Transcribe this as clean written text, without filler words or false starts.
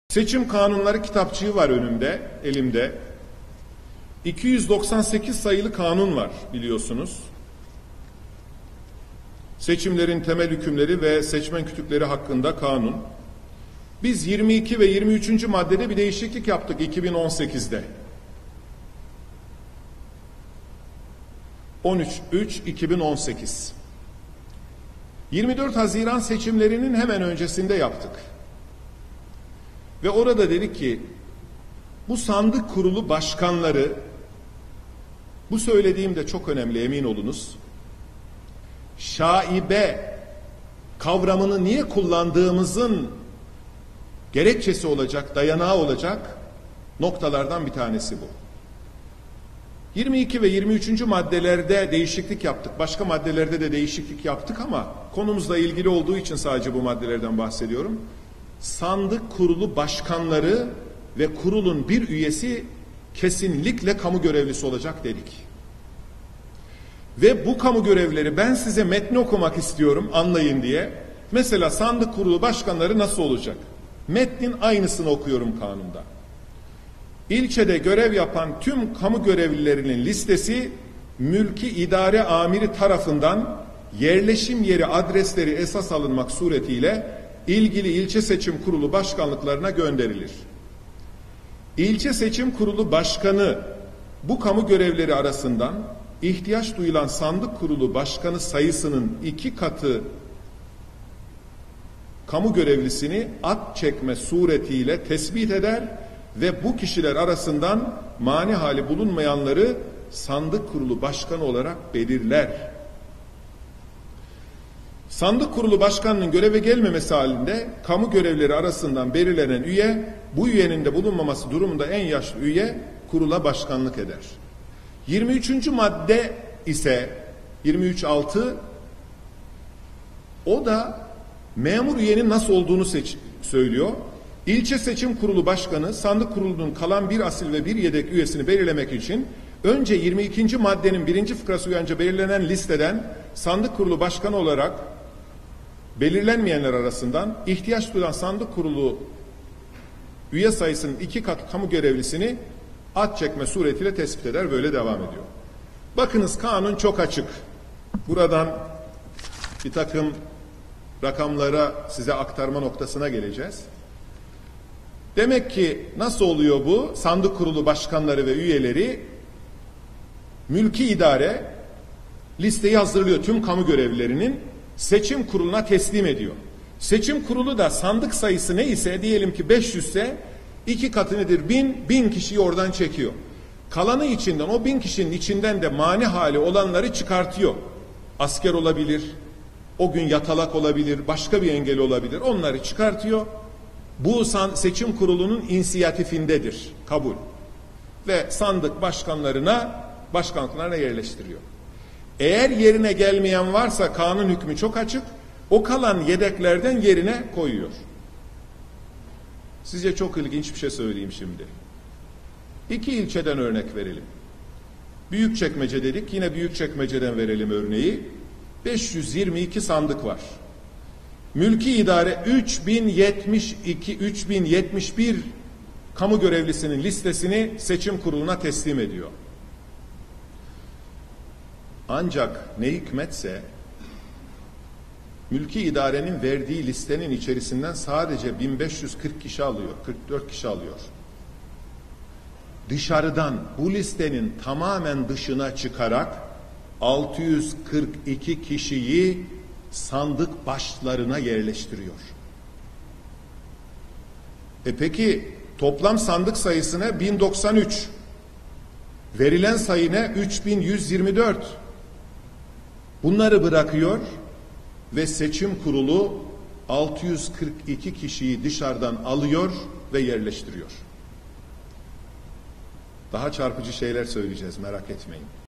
Seçim kanunları kitapçığı var önümde, elimde. 298 sayılı kanun var biliyorsunuz. Seçimlerin temel hükümleri ve seçmen kütükleri hakkında kanun. Biz 22 ve 23. maddede bir değişiklik yaptık 2018'de. 13.3.2018. 24 Haziran seçimlerinin hemen öncesinde yaptık. Ve orada dedik ki bu sandık kurulu başkanları, bu söylediğim de çok önemli, emin olunuz, şaibe kavramını niye kullandığımızın gerekçesi olacak, dayanağı olacak noktalardan bir tanesi bu. 22 ve 23. maddelerde değişiklik yaptık. Başka maddelerde de değişiklik yaptık ama konumuzla ilgili olduğu için sadece bu maddelerden bahsediyorum. Sandık kurulu başkanları ve kurulun bir üyesi kesinlikle kamu görevlisi olacak dedik. Ve bu kamu görevlileri, ben size metni okumak istiyorum anlayın diye. Mesela sandık kurulu başkanları nasıl olacak? Metnin aynısını okuyorum kanunda. İlçede görev yapan tüm kamu görevlilerinin listesi mülki idare amiri tarafından yerleşim yeri adresleri esas alınmak suretiyle ilgili ilçe seçim kurulu başkanlıklarına gönderilir. İlçe seçim kurulu başkanı bu kamu görevleri arasından ihtiyaç duyulan sandık kurulu başkanı sayısının 2 katı kamu görevlisini at çekme suretiyle tespit eder ve bu kişiler arasından mani hali bulunmayanları sandık kurulu başkanı olarak belirler. Sandık kurulu başkanının göreve gelmemesi halinde kamu görevleri arasından belirlenen üye, bu üyenin de bulunmaması durumunda en yaşlı üye kurula başkanlık eder. 23. madde ise 23.6, o da memur üyenin nasıl olduğunu söylüyor. İlçe seçim kurulu başkanı sandık kurulunun kalan bir asil ve bir yedek üyesini belirlemek için önce 22. maddenin 1. fıkrası uyarınca belirlenen listeden sandık kurulu başkanı olarak belirlenmeyenler arasından ihtiyaç duyulan sandık kurulu üye sayısının 2 katı kamu görevlisini at çekme suretiyle tespit eder. Böyle devam ediyor. Bakınız kanun çok açık. Buradan bir takım rakamlara size aktarma noktasına geleceğiz. Demek ki nasıl oluyor bu? Sandık kurulu başkanları ve üyeleri mülki idare listeyi hazırlıyor, tüm kamu görevlilerinin seçim kuruluna teslim ediyor. Seçim kurulu da sandık sayısı neyse, diyelim ki 500 ise 2 katı nedir? 1000 kişiyi oradan çekiyor. Kalanı içinden, o 1000 kişinin içinden de mani hali olanları çıkartıyor. Asker olabilir, o gün yatalak olabilir, başka bir engel olabilir. Onları çıkartıyor. Bu seçim kurulunun inisiyatifindedir. Kabul. Ve sandık başkanlıklarına yerleştiriyor. Eğer yerine gelmeyen varsa kanun hükmü çok açık. O kalan yedeklerden yerine koyuyor. Size çok ilginç bir şey söyleyeyim şimdi. 2 ilçeden örnek verelim. Büyükçekmece dedik. Yine Büyükçekmece'den verelim örneği. 522 sandık var. Mülki idare 3071 kamu görevlisinin listesini seçim kuruluna teslim ediyor. Ancak ne hikmetse mülki idarenin verdiği listenin içerisinden sadece 1540 kişi alıyor, 44 kişi alıyor. Dışarıdan bu listenin tamamen dışına çıkarak 642 kişiyi sandık başlarına yerleştiriyor. Peki toplam sandık sayısına 1093, verilen sayı ne? 3124. Bunları bırakıyor ve seçim kurulu 642 kişiyi dışarıdan alıyor ve yerleştiriyor. Daha çarpıcı şeyler söyleyeceğiz, merak etmeyin.